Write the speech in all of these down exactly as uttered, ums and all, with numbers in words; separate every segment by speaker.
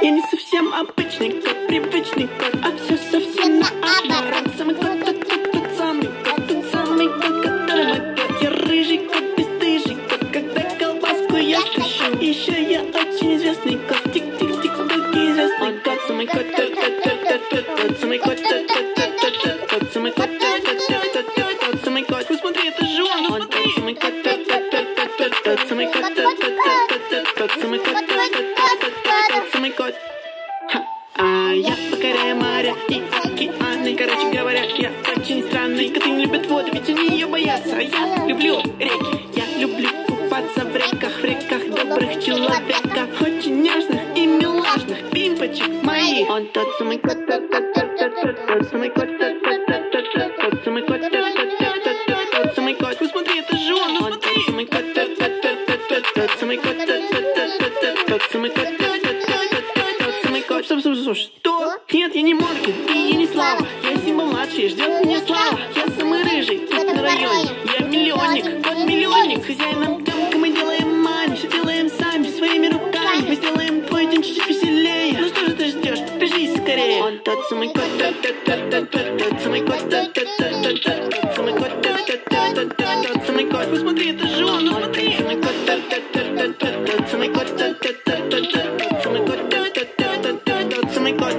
Speaker 1: Я не совсем обычный кот, привычный кот, а все совсем наоборот. Самый кот, тот, тот, тот самый кот, тот самый кот, который мой кот. Я рыжий кот, бесстыжий кот, когда колбаску я стащу. Еще я очень известный кот, тик-тик-тик-токи известный кот. Самый кот, тот, тот, тот, тот, тот, тот, самый кот, тот, тот, тот, тот, тот, тот, самый кот, тот, тот, тот, тот, тот, тот, самый кот. Ну смотри, это же он, ну смотри. Самый кот, тот, тот, тот, тот, тот, тот, самый кот, тот, тот, тот, тот, тот, тот, самый кот, тот, тот, тот, тот, тот, самый кот. А я покоряю моря и океаны. Короче говоря, я очень странный. Коты не любят воду, ведь они ее боятся. А я люблю реки, я люблю купаться в реках, в реках добрых человеков, очень нежных и милашных пимпочек моих. Он тот самый кот, тот, тот, тот, тот, тот, тот самый кот, тот, тот, тот, тот, тот, тот самый кот, тот, тот, тот, тот, тот, тот самый кот. Ну смотри, это же он, ну смотри. Он самый кот, тот, тот, тот, тот, тот, тот самый кот, тот, тот, тот, тот, тот, тот самый кот, тот, тот, тот, тот, тот, тот самый кот. Стоп, стоп, стоп, что? Нет, я не Моркин, и я не Слава. Я Симба младший, ждет меня слава. Я самый рыжий, тут на районе. Я миллионник, кот-миллионник. Хозяином домика мы делаем мани. Все делаем сами, своими руками. Мы сделаем твой день чуть-чуть веселее. Ну что же ты ждешь? Кажись скорее. Он тот самый кот, тот, тот, тот, тот, тот, тот самый кот, тот, тот, тот, тот, тот, тот самый кот, тот, тот, тот, тот, тот, тот самый кот. Ну смотри, это же он, ну смотри. Самый кот, тот, тот, тот, тот, тот, тот самый кот, тот, тот, тот, тот, тот, тот самый кот, тот, тот, тот, тот, тот, тот самый кот.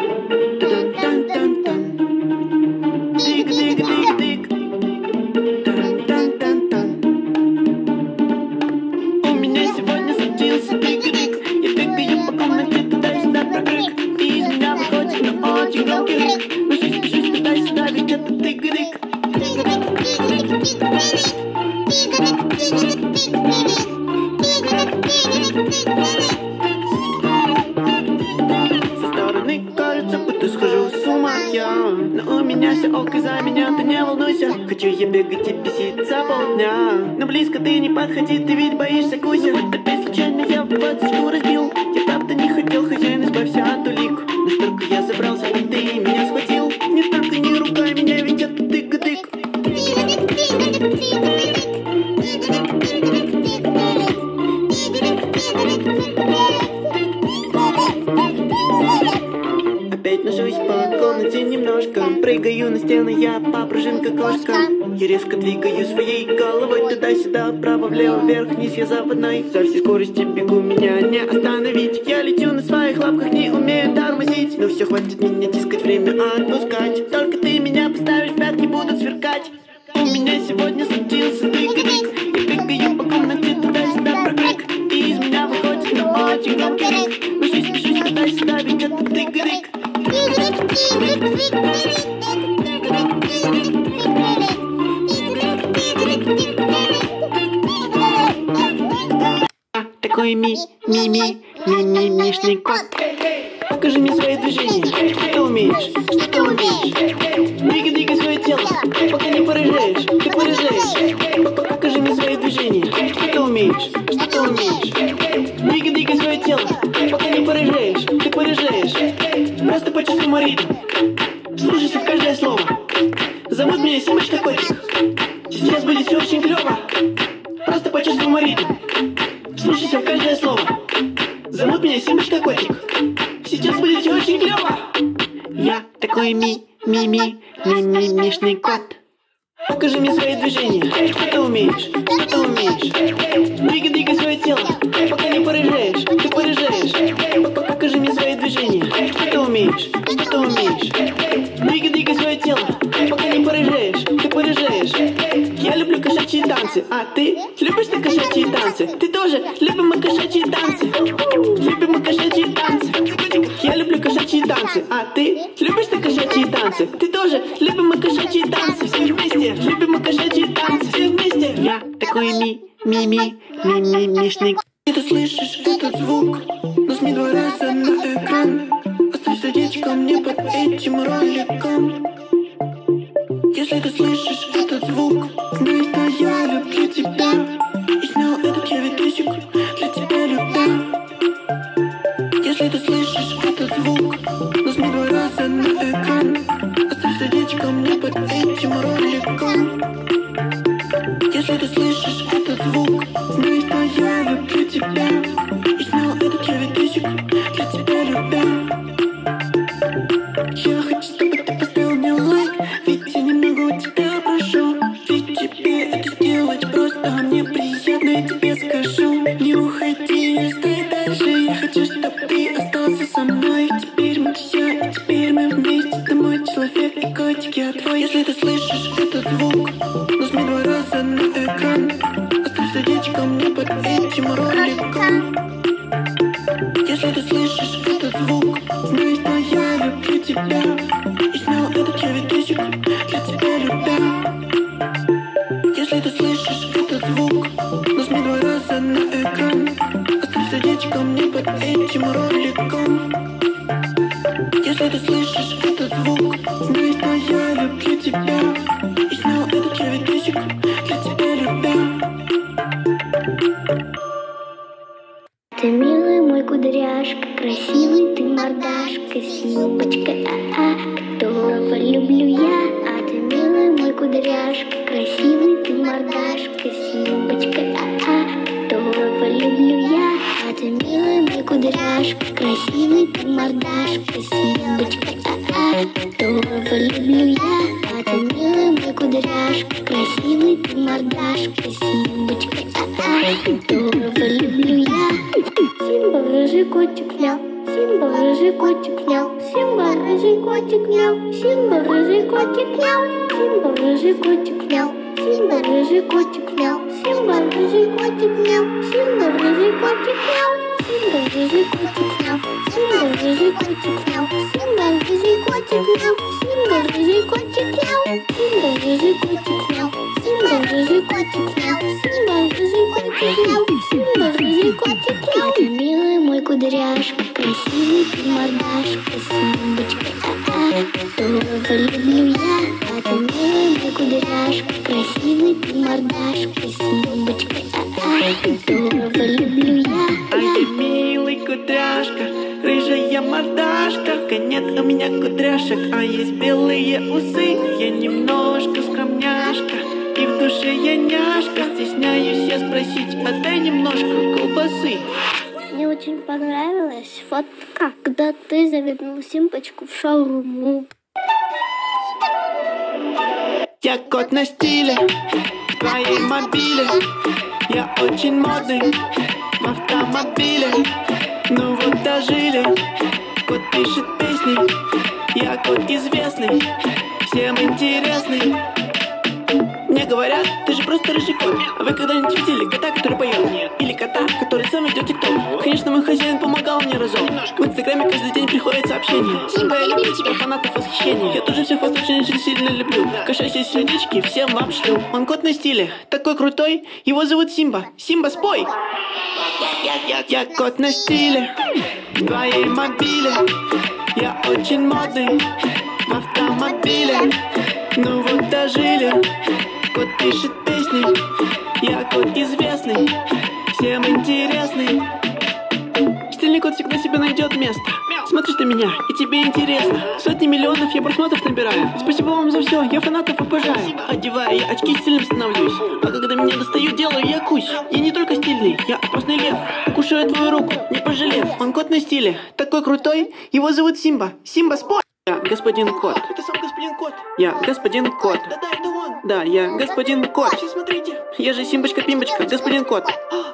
Speaker 1: Но у меня все ок, и за меня ты не волнуйся. Хочу я бегать и беситься полдня, но близко ты не подходи, ты ведь боишься куся. Вот опять случайно я двадцатку разбил. Я правда не хотел, хозяин, избавься от улик. Настолько я забрался, а ты меня схватил. Не только не ругай меня, ведь это тык-дык. Опять ношусь по комнате немножко, прыгаю на стены, я по пружинка кошка. Я резко двигаю своей головой туда-сюда, вправо-влево, вверх-вниз, я заводной. Со всей скорости бегу, меня не остановить. Я летю на своих лапках, не умею тормозить. Но все, хватит меня тискать, время отпускать. Только ты меня поставишь, пятки будут сверкать. У меня сегодня случился тык-дык. Я бегаю по комнате туда-сюда, прокрык. И из меня выходит, но очень громкий рык. Ношусь, бежусь туда-сюда, ведь это тык-дык. Такой ми-ми-ми-ми-мишный кот. Покажи мне свои движения, что ты умеешь, что ты умеешь. Двигай, двигай свое тело, пока не порыжаешь, ты порыжаешь. Покажи мне свои движения, что ты умеешь, что ты умеешь. Двигай, двигай свое тело, пока не порыжаешь, ты порыжаешь. Просто почувствуй мой ритм, слушайся в каждое слово. Зовут меня Симочка Котик, сейчас будет все очень клево. Просто почувствуй мой ритм, слушайся в каждое слово. Зовут меня Симочка Котик, сейчас будет все очень клево. Я такой ми-ми-ми-ми-мишный кот. Покажи мне свои движения, что ты умеешь, что ты умеешь. Двигай, двигай свое тело, пока не порыжаешь, ты порыжаешь. Покажи мне свои движения, что ты умеешь, что ты умеешь. Двигай, двигай свое тело, пока не порыжаешь, ты порыжаешь. Я люблю кошачьи танцы, а ты любишь ты кошачьи танцы? Ты тоже любим мы кошачьи танцы, любим мы кошачьи танцы. Я люблю кошачьи танцы, а ты любишь ты кошачьи танцы? Ты тоже любим мы кошачьи танцы, все вместе. Любим мы кошачьи танцы, все вместе. Я такой ми-ми-ми-ми-мишный. Ты слышишь этот звук? Нажми два раза на экран. Оставь сердечко мне под этим роликом. Если ты слышишь этот звук, знай, что я люблю тебя. И снял этот я видосик для тебя, любя. Если ты слышишь этот звук, нажми два раза на экран. Оставь сердечко мне под этим роликом. Если ты слышишь этот звук, знай, что я люблю тебя. И снял этот я видосик для тебя, любя. я тебе скажу. Не уходи, стой дальше. Я хочу, чтобы ты остался со мной. Теперь мы все, и теперь мы вместе. Ты мой человек и котик, я твой. Если ты слышишь этот звук, нажми два раза на экран. Оставь сердечко мне под этим роликом. Если ты слышишь этот звук, знай, что я люблю тебя. И снял этот я видосик для тебя, любя. Если ты слышишь этот звук, нажми два раза на экран. Оставь сердечко мне под этим роликом. Если ты слышишь этот звук, знай, что я люблю тебя. И снял этот я видосик для тебя, любя.
Speaker 2: Ты милый мой кудряшка, красивый ты мордашка, Симбочка, а-а, которого люблю я. А ты милый мой кудряшка, красивый ты мордашка, Симбочка, а-а, которого люблю я. А ты милый мой кудряшка, красивый ты мордашка, Симбочка, а-а, которого люблю я. А ты милый мой кудряшка, красивый ты мордашка, Симбочка, а-а, которого люблю я. Симба, рыжий котик, мяу. Симба, рыжий котик, мяу. Симба, рыжий котик, мяу. Симба, рыжий котик, мяу. Симба, рыжий котик, мяу. Симба, рыжий котик, мяу. Симба, рыжий котик, мяу. Симба, рыжий котик, мяу. Симба, рыжий котик, мяу. Симба, рыжий котик, мяу. Симба, рыжий котик, мяу. Симба, рыжий котик, мяу. Симба, рыжий котик, мяу. Симба, рыжий котик, мяу. Симба, рыжий котик, мяу. Симба, рыжий котик, мяу. Ты милый мой кудряшка, красивый ты мордашка, Симбочка, а-а, которого люблю я. А ты милый мой кудряшка, красивый ты мордашка, Симбочка, а-а, которого люблю я.
Speaker 1: Ай, ты милый кудряшка, рыжая мордашка. Нет у меня кудряшек, а есть белые усы. Я немножко скромняшка, и в душе я няшка. Стесняюсь я спросить, отдай немножко колбасы.
Speaker 2: Мне очень понравилась фотка, когда ты завернул Симбочку в шаурму.
Speaker 1: Я кот на стиле, в твоей мобиле. Я очень модный в автомобиле. Ну вот дожили, кот пишет песни. Я кот известный, всем интересный. Мне говорят, ты же просто рыжий кот. А вы когда-нибудь видели кота, который поет? Или кота, который сам ведет тикток? Конечно, мой хозяин помогал мне разок. В инстаграме каждый день приходит сообщение: Симба, я люблю тебя, фанатов восхищения. Я тоже всех вас очень сильно люблю. Кошачьи сердечки всем вам шлю. Он кот на стиле, такой крутой. Его зовут Симба. Симба, спой! Я, я, я, я кот на стиле, в твоей мобиле. Я очень модный в автомобиле. Ну вот дожили, кот пишет песни. Я кот известный, всем интересный. Стильный кот всегда себе найдет место. Смотришь на меня, и тебе интересно. Сотни миллионов я просмотров набираю. Спасибо вам за все, я фанатов обожаю. Одеваю я очки, стильным становлюсь. А когда меня достают, делаю я кусь. Я не только стильный, я опасный лев. Кушаю твою руку, не пожалев. Он кот на стиле, такой крутой. Его зовут Симба. Симба, спой! Я господин кот. Это сам господин кот. Я господин кот. Да, да, это он. Да, я господин кот. Все смотрите. Я же Симбочка-пимбочка, господин кот.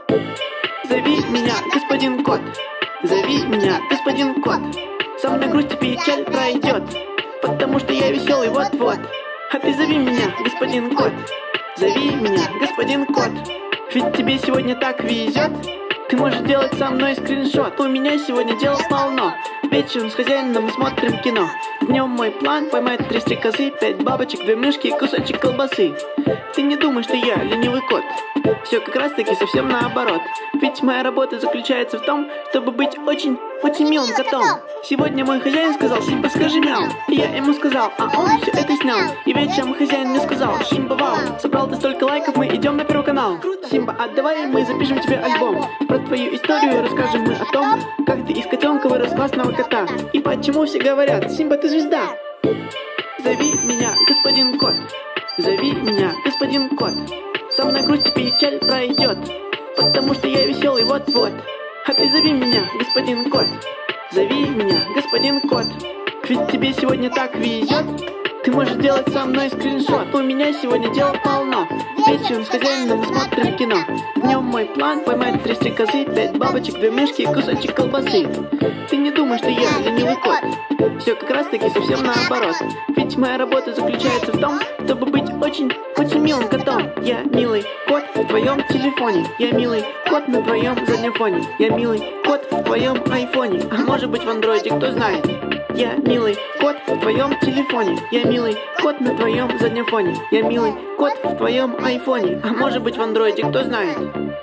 Speaker 1: Зови меня, господин кот. Зови меня, господин кот. Со мной грусть и печаль пройдет, потому что я веселый вот-вот. А ты зови меня, господин кот. Зови меня, господин кот. Ведь тебе сегодня так везет. Ты можешь делать со мной скриншот. У меня сегодня дел полно. Вечером с хозяином мы смотрим кино. Днем мой план поймать три стрекозы, пять бабочек, две мышки и кусочек колбасы. Ты не думай, что я ленивый кот. Все как раз таки совсем наоборот. Ведь моя работа заключается в том, чтобы быть очень, очень милым котом. Сегодня мой хозяин сказал: Симба, скажи мяу. И я ему сказал, а он все это снял. И вечером хозяин мне сказал: Симба, вау, собрал ты столько лайков, мы идем на Первый канал. Симба, а давай мы запишем тебе альбом. Про твою историю расскажем мы о том, как ты из котенка вырос классного кота. И почему все говорят: Симба, ты звезда. Зови меня, господин кот. Зови меня, господин кот. Со мной грусть и печаль пройдет, потому что я веселый вот-вот. А ты зови меня, господин кот. Зови меня, господин кот. Ведь тебе сегодня так везет. Ты можешь делать со мной скриншот. У меня сегодня дел полно. Вечером с хозяином смотрим кино. Днем мой план поймать три стрекозы, пять бабочек, две мышки и кусочек колбасы. Ты не думай, что я ленивый кот. Все как раз таки совсем наоборот. Ведь моя работа заключается в том, чтобы быть очень, очень милым котом. Я милый кот в твоем телефоне. Я милый кот на твоем заднем фоне. Я милый кот в твоем айфоне. А может быть в андроиде, кто знает. Я милый кот в твоем телефоне. Я милый кот на твоем заднем фоне. Я милый кот в твоем айфоне. А может быть в андроиде, кто знает.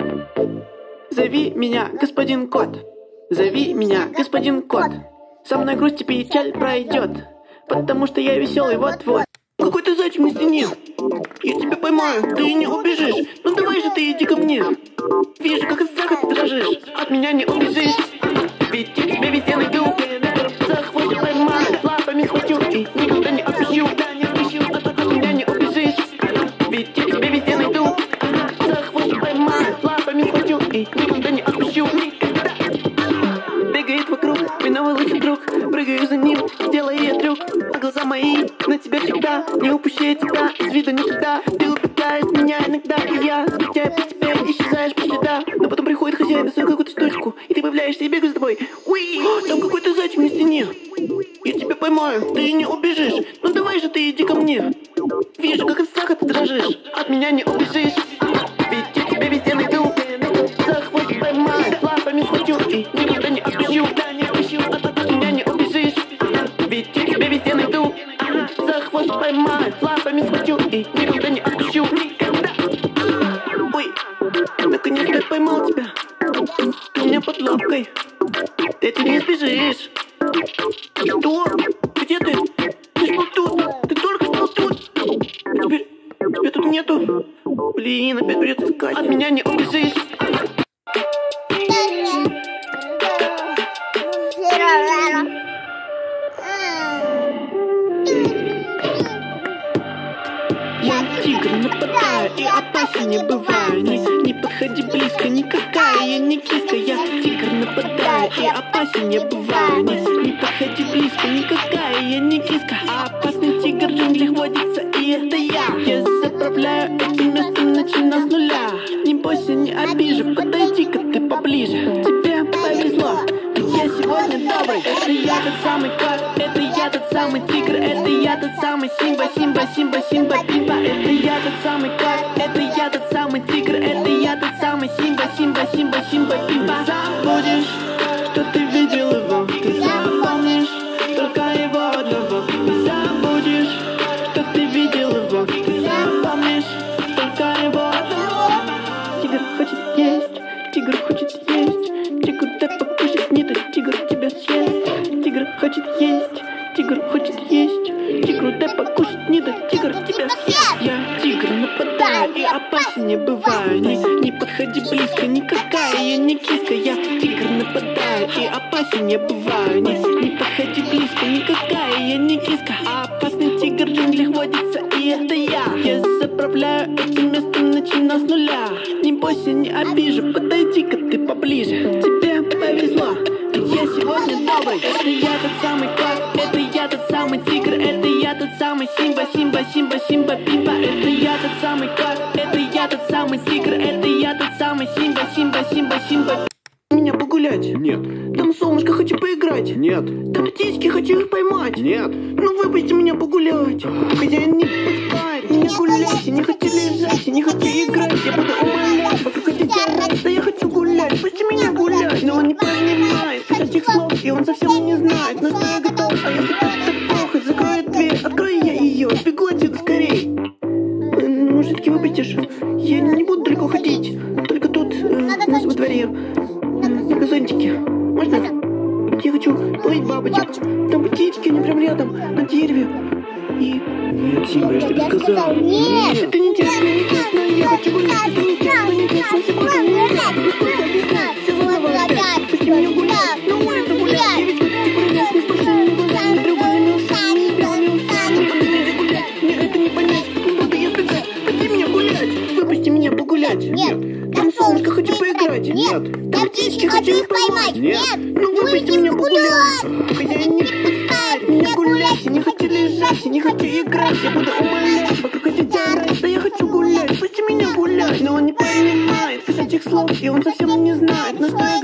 Speaker 1: Зови меня, господин кот. Зови меня, господин кот. Со мной грусть и печаль пройдет, потому что я веселый, вот-вот. Какой ты зайчик на стене. Я тебя поймаю, ты не убежишь. Ну давай же ты иди ко мне. Вижу, как из сахара ты дрожишь. От меня не убежишь. Ведь я тебя везде найду. За хвост поймаю, лапами схвачу и никогда не отпущу. Да не отпущу, а так от меня не убежишь. Ведь я тебя везде найду. За хвост поймаю, лапами схвачу и никогда не отпущу. Никогда. Бегает вокруг, мой новый лучший друг. Прыгаю за ним, делая трюк. А глаза мои на тебя всегда. Не упущу я тебя из виду никогда. Ты упекаешь меня иногда, и я скучаю по тебе, исчезаешь по следам. Но потом приходит хозяин на свою какую-то штучку, и ты появляешься и бегаешь за тобой. Уи, там какой-то зайчик на стене. Я тебя поймаю, ты не убежишь. Ну давай же ты иди ко мне. Вижу, как из сахара ты дрожишь. От меня не убежишь. Ведь я тебя везде найду. За хвост поймаю, лапами схвачу и никогда не отпущу. Да не отпущу, а так от меня не убежишь. Ведь я тебя везде найду. За хвост поймаю, лапами схвачу и никогда не отпущу. Никогда. Ой, наконец-то я поймал тебя. Ты у меня под лапкой. Ты от меня не сбежишь. Что? Где ты? Ты ж был тут. Ты только что был тут. А теперь тебя тут нету. Блин, опять придется искать. От меня не убежишь. Я тигр, нападаю и опасен не бываю. Не, не подходи близко, никакая я не киска. Я тигр, нападаю и опасен не бываю. Не, не подходи близко, никакая я не киска. А опасный тигр в джунглях водится, и это я. Я заправляю этим местом, начиная с нуля. Не бойся, не обижу, подойди-ка ты поближе. Тебе повезло, ведь я сегодня добрый. Это я тот самый кот, это я тот самый тигр. Это я тот самый Симба, Симба, Симба, Симба, Пимба. Это я тот самый кот, это я тот самый тигр. Это я тот самый Симба, Симба, Симба, Симба, Пимба. Забудешь, что ты видел его. Ты запомнишь только его одного. Ты забудешь, что ты видел его. Ты запомнишь только его одного. Тигр хочет есть, тигр хочет есть. Тигр дай покушать, не дай тигр тебя съест. Тигр хочет есть, тигр хочет есть. Тигру дай покушать, не дай тигр тебя съест. Я тигр, нападаю и опасен не бываю. Не, не подходи близко, никакая я не киска. Я тигр, нападаю и опасен не бываю. Не, не подходи близко, никакая я не киска. А опасный тигр в джунглях водится, и это я. Я заправляю этим местом, начиная с нуля. Не бойся, не обижу, подойди-ка ты поближе. Тебе повезло, ведь я сегодня добрый. Это я тот самый кот, это я тот самый тигр. Это я тот самый Симба, Симба, Симба, Симба, Пимба. Это я тот самый кот, это я тот самый тигр. Это я тот самый Симба, Симба, Симба, Симба. Меня погулять?
Speaker 3: Нет.
Speaker 1: Там солнышко хочу поиграть?
Speaker 3: Нет.
Speaker 1: Там птички хочу их поймать?
Speaker 3: Нет.
Speaker 1: Ну выпусти меня погулять. Хозяин не пускает меня гулять. Я не хочу лежать, я не хочу играть. Я буду умолять, вокруг хотите орать. Да я хочу гулять, пусти меня гулять. Но он не понимает этих слов, и он совсем не знает. Но что я готов, а если это плохо, закроет дверь, открою я ее, бегу отсюда скорей. Может, таки выпустишь? Я не буду далеко ходить. Только тут, э, у нас во дворе, э, на газончике. Можно? Я хочу ловить бабочек. Там птички, они прям рядом, на дереве. И...
Speaker 3: Нет, Симба, я же тебе сказал.
Speaker 2: Нет.
Speaker 1: Это не интересно, не интересно. Я хочу гулять, это не интересно, не интересно. Все просто не интересно. Все забывают. Пусти меня гулять. Ну, улица гулять. Я ведь буду тебе гулять, не спрашивай, не глаза, не треугольными ушами, не белыми ушами. Мне нельзя гулять, мне это не понять. Не буду я сбегать. Пусти меня гулять. Выпусти меня погулять.
Speaker 2: Нет.
Speaker 1: Там солнышко хочу поиграть.
Speaker 2: Нет.
Speaker 1: Там птички хочу их поймать.
Speaker 3: Нет.
Speaker 1: Ну, выпусти меня погулять. Хозяин не пускает меня гулять. Я не хочу лежать, я не хочу играть. Я буду умолять, вокруг хотите орать. Да я хочу гулять. Пусти меня этих слов, и он совсем не знает, на что я